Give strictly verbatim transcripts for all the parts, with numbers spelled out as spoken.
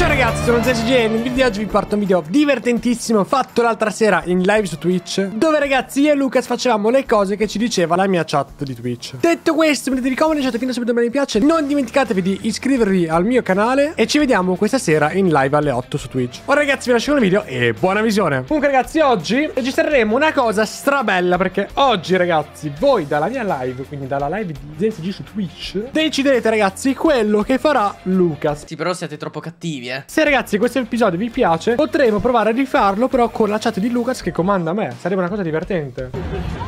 ragazzi, sono Zé C G e nel video di oggi vi porto un video divertentissimo fatto l'altra sera in live su Twitch, dove ragazzi io e Lucas facevamo le cose che ci diceva la mia chat di Twitch. Detto questo, mettetevi comodi, lasciate fino a subito un mi piace, non dimenticatevi di iscrivervi al mio canale e ci vediamo questa sera in live alle otto su Twitch. Ora ragazzi vi lascio con il video e buona visione. Comunque ragazzi, oggi registreremo una cosa strabella, perché oggi ragazzi voi dalla mia live, quindi dalla live di Zé C G su Twitch, deciderete ragazzi quello che farà Lucas. Sì, però siete troppo cattivi, eh. Se ragazzi questo episodio vi piace, potremo provare a rifarlo però con la chat di Lucas che comanda a me. Sarebbe una cosa divertente.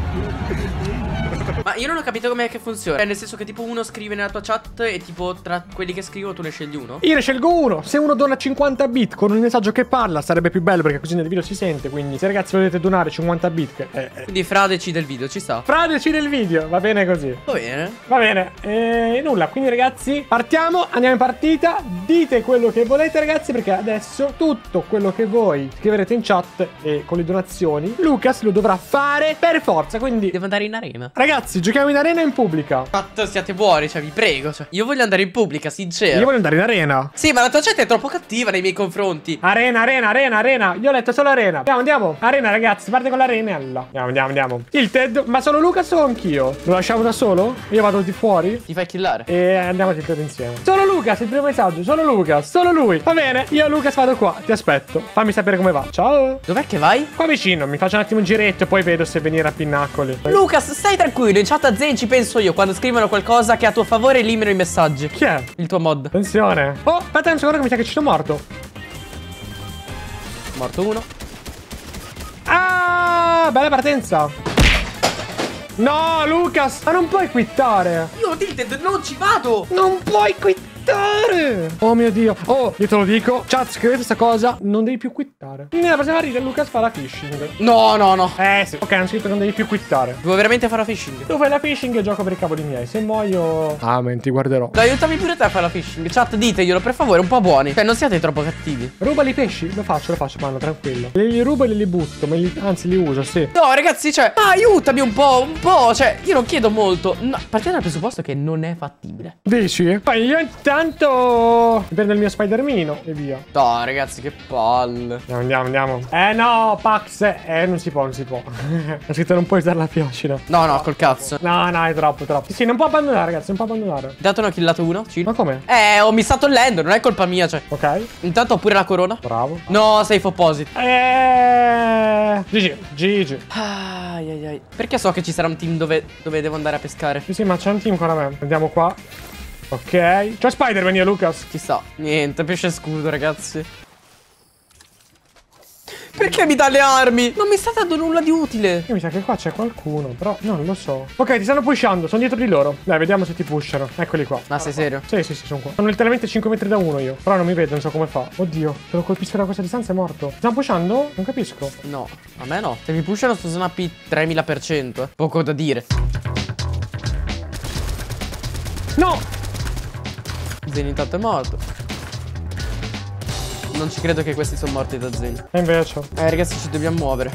Ma io non ho capito com'è che funziona. Nel senso che tipo uno scrive nella tua chat e tipo tra quelli che scrivono tu ne scegli uno? Io ne scelgo uno. Se uno dona cinquanta bit con un messaggio che parla sarebbe più bello, perché così nel video si sente. Quindi se ragazzi volete donare cinquanta bit che è, è... Quindi Fra decide il video, ci sta. Fra decide il video, va bene così. Va bene. Va bene, e nulla, quindi ragazzi partiamo, andiamo in partita. Dite quello che volete ragazzi, perché adesso tutto quello che voi scriverete in chat e con le donazioni Lucas lo dovrà fare per forza. Quindi devo andare in arena. ragazzi, giochiamo in arena e in pubblica. Chat, siate buoni, cioè vi prego, cioè. Io voglio andare in pubblica, sincero. Io voglio andare in arena. Sì, ma la tua chat è troppo cattiva nei miei confronti. Arena, arena, arena, arena. Io ho letto solo arena. Andiamo, andiamo. Arena ragazzi, parte con l'arena. Andiamo, andiamo, andiamo. Il Ted, ma solo Lucas o anch'io? Lo lasciamo da solo? Io vado di fuori Ti fai killare. e andiamo a Ted insieme. Solo Lucas, il primo messaggio. Solo Lucas, solo lui. Va bene, io Lucas vado qua. Ti aspetto. Fammi sapere come va. Ciao. Dov'è che vai? Qua vicino, mi faccio un attimo un giretto e poi vedo se venire a Pinnacoli. Lucas, stai tranquillo, in chat a Zen ci penso io quando scrivono qualcosa che è a tuo favore elimino i messaggi. Chi è? Il tuo mod. Attenzione. Oh, aspetta un secondo che mi sa che ci sono morto. Morto uno. Ah, bella partenza. No, Lucas, ma non puoi quittare. Io Tilted non ci vado. Non puoi quittare. Oh mio Dio. Oh, io te lo dico. Chat, scrivete questa cosa. Non devi più quittare. Nella prossima partita Lucas fa la phishing. No, no, no. Eh sì. Ok, hanno scritto che non devi più quittare. Devo veramente fare la phishing. Tu fai la phishing e gioco per i cavoli miei. Se muoio... Amen, ti guarderò. Dai, aiutami pure te a fare la phishing. Chat, diteglielo per favore, un po' buoni. Cioè, non siate troppo cattivi. Rubali i pesci? Lo faccio, lo faccio, mano, tranquillo. Li, li rubo e li, li butto. Me li, anzi, li uso, sì. No, ragazzi, cioè, ah, aiutami un po', un po'. Cioè, io non chiedo molto. No, partiamo dal presupposto che non è fattibile. Dici? Poi io intanto... mi prendo il mio spidermino e via. No, ragazzi, che palle. Andiamo, andiamo, andiamo. Eh no, Pax. Eh, non si può, non si può. Ha scritto non puoi usare la fiocina. No, no, col cazzo. No, no, è troppo, troppo. Sì, non può abbandonare, ragazzi, non può abbandonare. Dato ne ho killato uno. Ciro. Ma come? Eh, ho missato il land, non è colpa mia, cioè. Ok. Intanto ho pure la corona. Bravo. No, safe opposite. Eh... G G. G G. Ai, ai, ai. Perché so che ci sarà un team dove, dove devo andare a pescare? Sì, sì, ma c'è un team con me. Andiamo qua. Ok. C'è Spider-Man io, Lucas. Ci sta. Niente, pesce scudo, ragazzi. Perché mi dà le armi? Non mi sta dando nulla di utile. Io mi sa che qua c'è qualcuno, però no, non lo so. Ok, ti stanno pushando, sono dietro di loro. Dai, vediamo se ti pushano. Eccoli qua. Ma sei serio? Sì, sì, sì, sono qua. Sono letteralmente cinque metri da uno io. Però non mi vedo, non so come fa. Oddio, se lo colpisco da questa distanza è morto. Stanno pushando? Non capisco. No, a me no. Se mi pushano sto zona P tremila per cento. Eh. Poco da dire. No! Zen intanto è morto. Non ci credo che questi sono morti da Zen. E invece? Eh, ragazzi, ci dobbiamo muovere.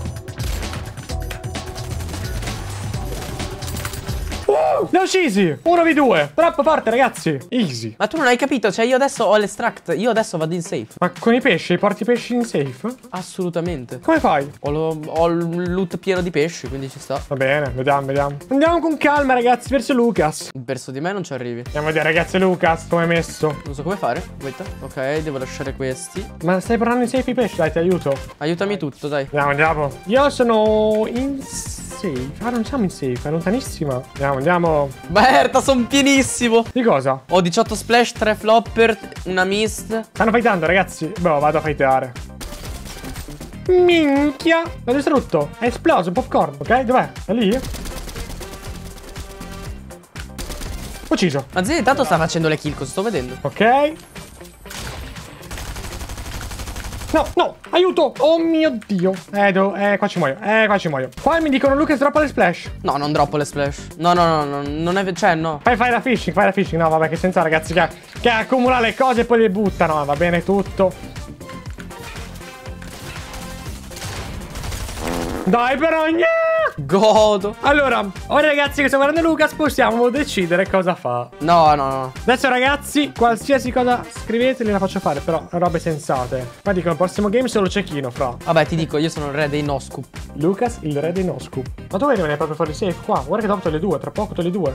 Uh, ne ho uccisi! uno vu due. Troppo forte, ragazzi. Easy. Ma tu non hai capito? Cioè, io adesso ho l'extract. Io adesso vado in safe. Ma con i pesci, porti i pesci in safe? Assolutamente. Come fai? Ho, lo, ho il loot pieno di pesci, quindi ci sta. Va bene, vediamo, vediamo. Andiamo con calma, ragazzi, verso Lucas. Verso di me non ci arrivi. Andiamo a vedere, ragazzi, Lucas, come è messo. Non so come fare. Aspetta. Ok, devo lasciare questi. Ma stai portando in safe i pesci? Dai, ti aiuto. Aiutami tutto, dai. Andiamo, andiamo. Io sono in safe. Ah, non siamo in safe, è lontanissima. Andiamo, andiamo. Berta, sono pienissimo. Di cosa? Ho diciotto splash, tre flopper, una mist. Stanno fightando, ragazzi. Boh, vado a fightare. Minchia. L'ho distrutto. È esploso, un popcorn. Ok, dov'è? È lì? Ucciso. Ma Zen intanto sta facendo le kill, cosa sto vedendo? Ok. No, no, aiuto. Oh mio Dio. Eh, do, eh, qua ci muoio. Eh, qua ci muoio. Qua mi dicono Lucas droppa le splash. No, non droppo le splash. No, no, no, no, non è... Cioè, no. Fai, fai la phishing, fai la phishing. No, vabbè, che senza ragazzi che, che accumula le cose e poi le butta. No, va bene tutto. Dai, però, yeah! Godo. Allora, ora ragazzi che sto guardando Lucas, possiamo decidere cosa fa. No, no, no. Adesso ragazzi, qualsiasi cosa scrivete gliela faccio fare, però robe sensate. Ma dicono, il prossimo game solo cecchino, fra. Vabbè, ti dico, io sono il re dei no scoop. Lucas, il re dei no scoop. Ma dove rimane proprio fuori safe qua? Guarda che dopo le due, tra poco le due.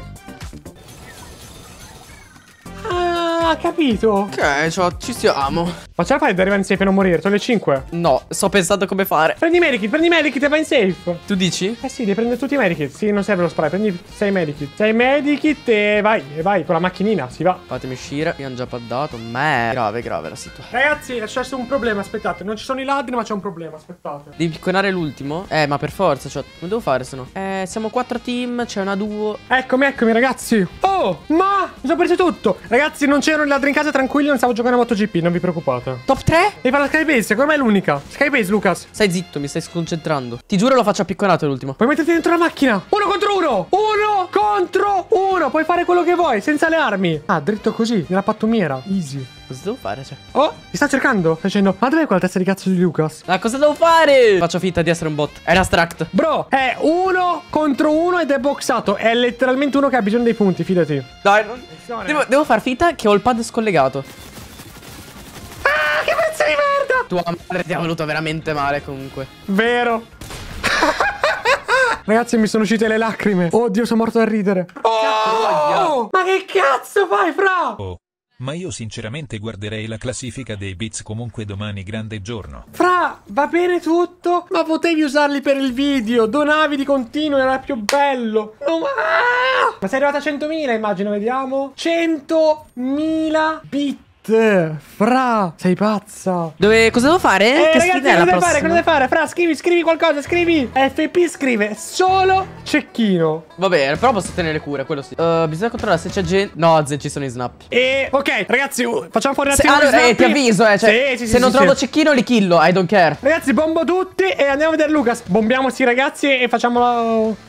Ah, capito. Ok, cioè, ci siamo. Ma ce la fai ad arrivare in safe e non morire? Sono le cinque. No, sto pensando come fare. Prendi i medikit, prendi i medikit e vai in safe. Tu dici? Eh sì, devi prendere tutti i medikit. Sì, non serve lo spray, prendi sei medikit. sei medikit e vai, e vai con la macchinina, si va. Fatemi uscire, mi hanno già paddato. Ma è grave, grave la situazione. Ragazzi, è successo un problema, aspettate. Non ci sono i ladri, ma c'è un problema, aspettate. Devi picconare l'ultimo? Eh, ma per forza, cioè, come devo fare se no? Eh, siamo quattro team, c'è una duo. Eccomi, eccomi, ragazzi. Oh, ma mi sono preso tutto. Ragazzi, non c'erano i ladri in casa, tranquilli, non stavo giocando a MotoGP, non vi preoccupate. Top tre? Devi fare la Skybase, secondo me è l'unica. Skybase, Lucas. Stai zitto, mi stai sconcentrando. Ti giuro lo faccio a picconato l'ultimo. Puoi metterti dentro la macchina. Uno contro uno. Uno contro uno. Puoi fare quello che vuoi, senza le armi. Ah, dritto così, nella pattumiera. Easy. Cosa devo fare, cioè? Oh, mi sta cercando. Sta dicendo, ma dov'è quella testa di cazzo di Lucas? Ma cosa devo fare? Faccio finta di essere un bot. È un abstract. Bro, è uno contro uno ed è boxato. È letteralmente uno che ha bisogno dei punti, fidati. Dai, non... devo, devo far finta che ho il pad scollegato. Ah, che pezzo di merda! Tua madre ti ha voluto veramente male comunque. Vero. Ragazzi, mi sono uscite le lacrime. Oddio, sono morto da ridere. Oh, ma che cazzo fai, fra? Oh, ma io sinceramente guarderei la classifica dei beats comunque domani, grande giorno. Fra, va bene tutto, ma potevi usarli per il video. Donavi di continuo, era più bello. No, ma... ma sei arrivato a centomila, immagino, vediamo. centomila bit. Fra, sei pazza. Dove, cosa devo fare? Eh, che ragazzi, sfida è cosa la devi prossima? fare? Cosa devi fare? Fra, scrivi, scrivi qualcosa, scrivi. F P scrive solo cecchino. Va bene, però posso tenere cura, quello sì. Uh, bisogna controllare se c'è gente. No, Zen, ci sono i snap. E, ok, ragazzi, uh, facciamo fuori un Se, attimo. allora, eh, ti avviso, eh. Cioè, sì, sì, se sì, non sì, trovo sì. cecchino, li killo. I don't care. Ragazzi, bombo tutti e andiamo a vedere Lucas. Bombiamoci, ragazzi, e facciamo la...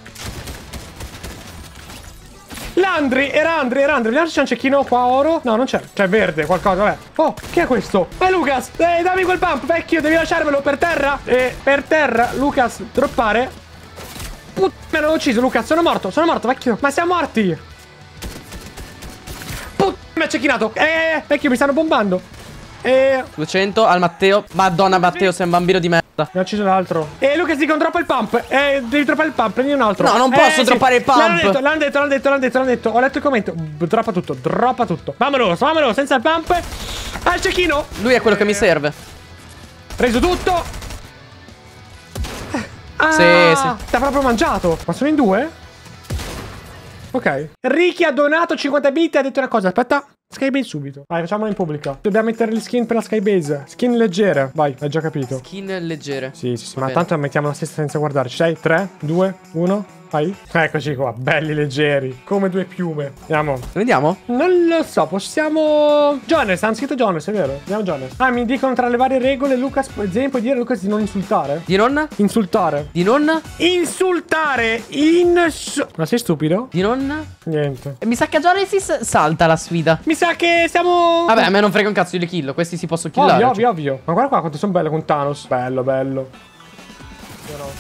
Landry, era Andri, era Andri. Vediamo se c'è un cecchino qua oro. No, non c'è. C'è verde, qualcosa, vabbè. Oh, che è questo? È Lucas. Eh, dammi quel pump, vecchio. Devi lasciarmelo per terra. Eh, per terra, Lucas, droppare. Putt, mi hanno ucciso, Lucas. Sono morto, sono morto, vecchio. Ma siamo morti. Putt, mi ha cecchinato. Eh, vecchio, mi stanno bombando. Eh, duecento al Matteo. Madonna, Matteo, sei un bambino di merda. mi ha ucciso l'altro. E eh, Lucas, dico, droppa il pump. Eh, devi droppare il pump, prendi un altro. No, non eh, posso sì. droppare il pump. L'hanno detto, l'hanno detto, l'hanno detto, l'hanno detto, l'hanno detto. Ho letto il commento. Droppa tutto, droppa tutto. Vamonos, vamonos, senza il pump. Ah, il cecchino. Lui è quello che mi serve. Preso tutto. Ah, Sì, sì. ti ha proprio mangiato. Ma sono in due? Ok. Ricky ha donato cinquanta bit e ha detto una cosa. Aspetta. Skybase subito. Vai, facciamola in pubblica. Dobbiamo mettere le skin per la Skybase. Skin leggere. Vai, hai già capito. Skin leggere. Sì, sì, sì. Va Ma bene. tanto mettiamo la stessa senza guardarci. sei, tre, due, uno. Vai. Eccoci qua. Belli leggeri. Come due piume. Andiamo. Vediamo. Non lo so, possiamo... Jones, hanno scritto Jones, è vero? Andiamo Jones. Ah, mi dicono tra le varie regole, Lucas, Zen, puoi dire a Lucas di non insultare? Di non? Insultare. Di non? Insultare. Ins... Ma sei stupido? Di non? Niente. E mi sa che Genesis salta la sfida. Mi sa che siamo... Vabbè, a me non frega un cazzo, io li killo. Questi si possono killare. Ovvio, cioè. ovvio, ovvio. Ma guarda qua quanto sono bello con Thanos. Bello, bello. Io no.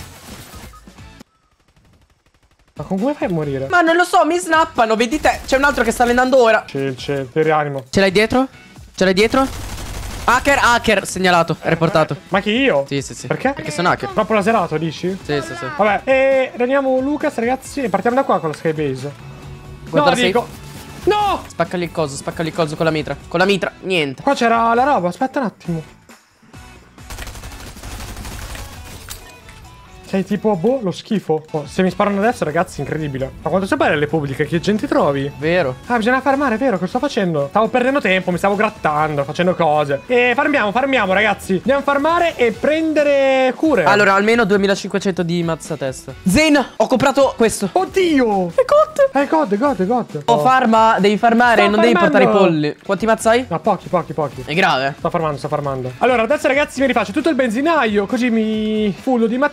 Ma con come fai a morire? Ma non lo so, mi snappano, vedi te. C'è un altro che sta allenando ora. Chill, chill, ti rianimo. Ce l'hai dietro? Ce l'hai dietro? Hacker, hacker, segnalato, reportato. Ma chi io? Sì, sì, sì. Perché? Perché sono hacker. Troppo laserato, dici? Sì, sì, sì. Vabbè, e rianiamo Lucas, ragazzi, e partiamo da qua con la Skybase. Guarda No, la dico... No! Spaccali il coso, spaccali il coso con la mitra. Con la mitra, niente. Qua c'era la roba, aspetta un attimo. Sei tipo, boh, lo schifo. Oh, se mi sparano adesso, ragazzi, incredibile. Ma quanto sono belle le pubbliche, che gente trovi? Vero. Ah, bisogna farmare, è vero, cosa sto facendo? Stavo perdendo tempo, mi stavo grattando, facendo cose. E farmiamo, farmiamo, ragazzi. Andiamo a farmare e prendere cure. Allora, almeno duemilacinquecento di mazza testa. Zen, ho comprato questo. Oddio! È god. È god, god, god. Oh, farma, devi farmare, Sto non devi portare i farmando. polli. Quanti mazza hai? No, pochi, pochi, pochi. È grave. Sto farmando, sto farmando. Allora, adesso ragazzi mi rifaccio tutto il benzinaio, così mi fullo di mattone.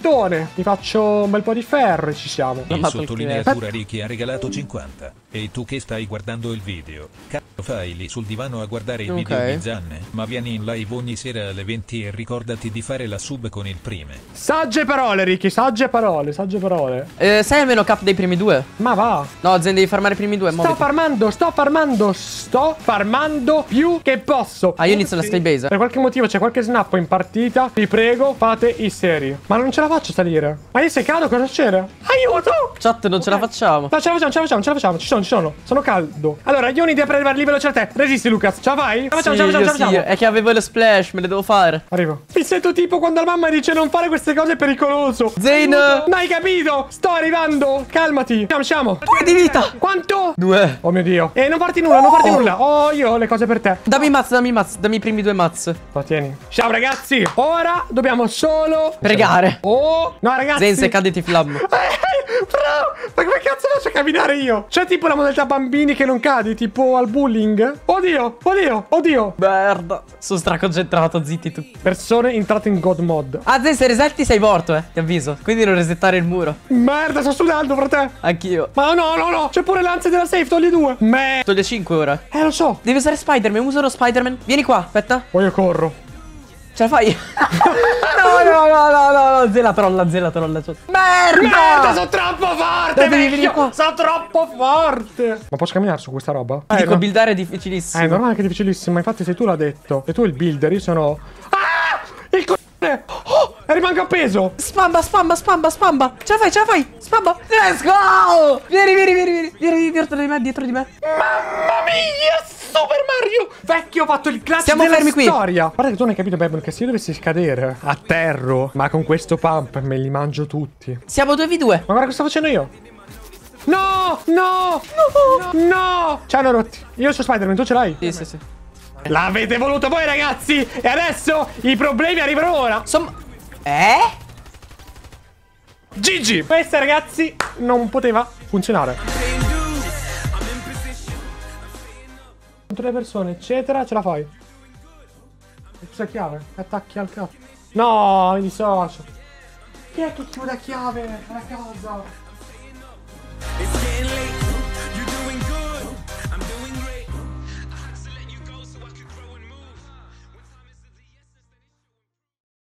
Dai, ti faccio un bel po' di ferro e ci siamo. Non In fatto il sottolineatura Ricky ha regalato cinquanta. E tu che stai guardando il video? Cazzo fai lì sul divano a guardare i Ok. video di Zanne? Ma vieni in live ogni sera alle venti e ricordati di fare la sub con il prime. Sagge parole, Ricky, sagge parole, sagge parole. Eh, sai almeno cap dei primi due? Ma va. No, Zen, devi farmare i primi due. Sto muoviti. farmando, sto farmando, sto farmando più che posso. Ah, io inizio la sky base. Per qualche motivo c'è qualche snappo in partita. Vi prego, fate i seri. Ma non ce la faccio salire. Ma io se cado cosa succede? Aiuto! Chat, non ce la facciamo. No, ce la facciamo, ce la facciamo, ce la facciamo. Ci sono, ci sono. Sono caldo. Allora, io ho un'idea per arrivare lì veloce a te. Resisti, Lucas. Ce la fai? Ce la facciamo, Sì, ce la facciamo, io ce la sì, facciamo. è che avevo lo splash, me le devo fare. Arrivo. Mi sento tipo quando la mamma dice non fare queste cose, è pericoloso. Zayn! Aiuto. Non hai capito? Sto arrivando. Calmati. Siamo, siamo. Due di vita. Quanto? Due. Oh mio Dio. E non farti nulla, non farti Oh. nulla. Oh, io ho le cose per te. Dammi i mazz, dammi i mazz, dammi i primi due mazz. Ma tieni. Ciao ragazzi. Ora dobbiamo solo Pregare. Oh, no ragazzi. Zen, se cade ti flammo. Eh, bro, ma come cazzo faccio a camminare io? C'è tipo la modalità bambini che non cadi, tipo al bullying? Oddio, oddio, oddio. Merda. Sono straconcentrato, zitti tu. Persone entrate in God mod. Ah, Zen, se resetti sei morto, eh. Ti avviso. Quindi non resettare il muro. Merda, sto sudando, frate. Anch'io. Ma no, no, no. C'è pure l'ansia della safe, togli due. Me. Toglie cinque ora. Eh, lo so. Devi usare Spider-Man, uso lo Spider-Man. Vieni qua, aspetta. Poi io corro. Ce la fai? no, no, no, no, no, no. Zela trolla, zela trolla. Merda! Merda, sono troppo forte, Dai, devi venire vecchio. qua. Sono troppo forte. Ma posso camminare su questa roba? Ti Eh, dico, no. buildare è difficilissimo. Eh, è normale che è difficilissimo. Infatti, se tu l'ha detto e tu il builder, io sono. Ah! Il c***o! Oh! E rimango appeso! Spamba, spamba, spamba, spamba. Ce la fai, ce la fai. Spamba. Let's go! Vieni, vieni, vieni, vieni. Vieni dietro di me, dietro di me. Mamma mia! Super Mario! Vecchio, ho fatto il clutch Stiamo della fermi qui. storia. Guarda che tu non hai capito, Bebon, che se io dovessi cadere a terra, ma con questo pump me li mangio tutti. Siamo due v due. Ma guarda cosa sto facendo io. No! No! No! No! Ci hanno rotti. Io sono Spider-Man, tu ce l'hai? Sì, sì, sì. L'avete voluto voi, ragazzi! E adesso i problemi arrivano ora. Insomma. Eh? G G! Questa, ragazzi, non poteva funzionare. Contro le persone, eccetera, ce la fai. Questa chiave, attacchi al capo. No, mi dissocio. Chi è che chiude a chiave la casa?